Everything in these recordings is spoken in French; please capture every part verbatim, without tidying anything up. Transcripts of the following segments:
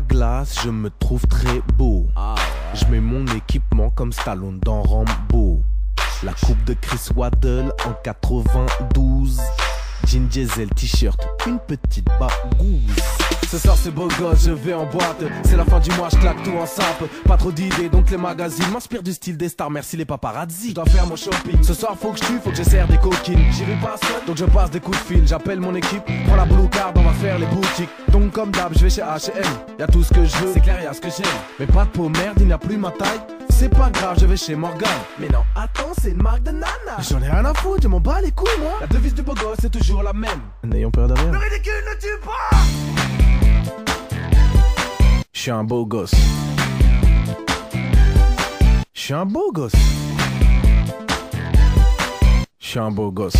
ma glace, je me trouve très beau. Je mets mon équipement comme Stallone dans Rambo. La coupe de Chris Waddle en quatre-vingt-douze. Jean diesel, t-shirt, une petite bagouze. Ce soir c'est beau gosse, je vais en boîte. C'est la fin du mois, je claque tout en sape. Pas trop d'idées, donc les magazines m'inspirent du style des stars, merci les paparazzi. Je dois faire mon shopping, ce soir faut que je tue, faut que j'essaie des coquines. J'y vais pas seul, donc je passe des coups de fil. J'appelle mon équipe, prends la blue card, on va faire les boutiques. Donc comme d'hab, je vais chez H et M. Y'a tout ce que je veux, c'est clair, y'a ce que j'aime. Mais pas de peau merde, il n'y a plus ma taille. C'est pas grave, je vais chez Morgan. Mais non, attends, c'est une marque de nana. J'en ai rien à foutre, je m'en bats les couilles, moi. La devise du beau gosse, c'est toujours la même. N'ayons peur de rien. Le ridicule ne tue pas. Je suis un beau gosse. Je suis un beau gosse. Je suis un beau gosse.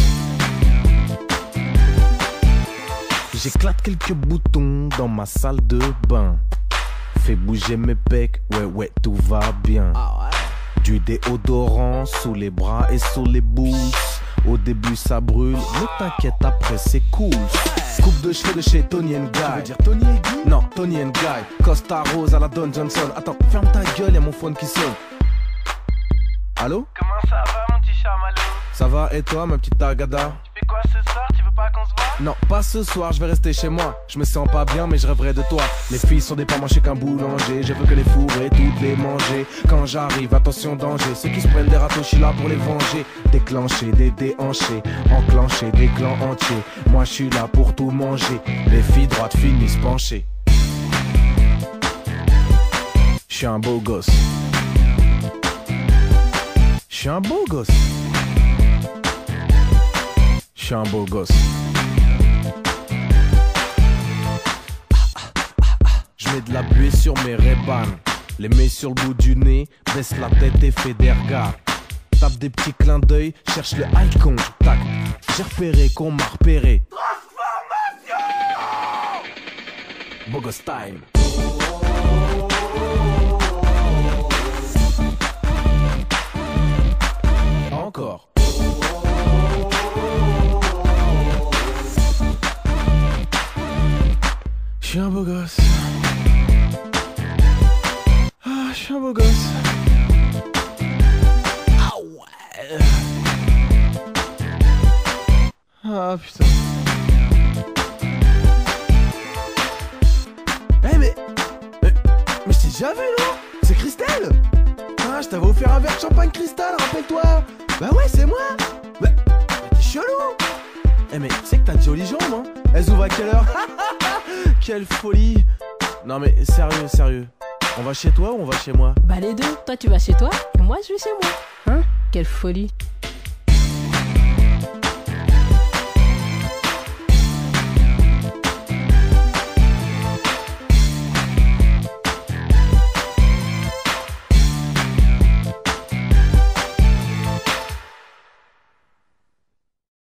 J'éclate quelques boutons dans ma salle de bain. Fais bouger mes pecs, ouais ouais tout va bien. Du déodorant sous les bras et sous les bouches. Au début ça brûle, mais t'inquiète après c'est cool. Coupe de cheveux de chez Tony and Guy. Tu veux dire Tony et Guy? Non, Tony and Guy. Costa Rose à la Don Johnson. Attends, ferme ta gueule, y'a mon phone qui sonne. Allô? Comment ça va mon petit chamallow? Ça va et toi ma petite tagada? Tu fais quoi ce soir? Tu veux pas qu'on se voit? Non, pas ce soir, je vais rester chez moi. Je me sens pas bien mais je rêverai de toi. Les filles sont des pas manchées qu'un boulanger. Je veux que les fourrer, toutes les manger. Quand j'arrive, attention danger. Ceux qui se prennent des râteaux, je suis là pour les venger. Déclencher, des déhanchés, enclencher des clans entiers. Moi je suis là pour tout manger. Les filles droites finissent penchées. Je suis un beau gosse. Je suis un beau gosse. Je suis un beau gosse. Je mets de la buée sur mes Ray-Ban. Les mets sur le bout du nez, baisse la tête et fais des regards. Tape des petits clins d'œil, cherche le icon. Tac, j'ai repéré qu'on m'a repéré. Transformation! Beau gosse time. Encore. Je suis un beau gosse. Ah, je suis un beau gosse. Ah ouais. Ah putain. Eh hey, mais, mais... Mais je t'ai déjà vu, non? C'est Christelle. Ah, je t'avais offert un verre de champagne cristal, rappelle-toi. Bah ouais, c'est moi. Bah, t'es chelou. Eh hey, mais tu sais que t'as de jolies jambes, hein? Elles ouvrent à quelle heure? Quelle folie. Non mais sérieux, sérieux. On va chez toi ou on va chez moi? Bah les deux, toi tu vas chez toi et moi je vais chez moi. Hein? Quelle folie.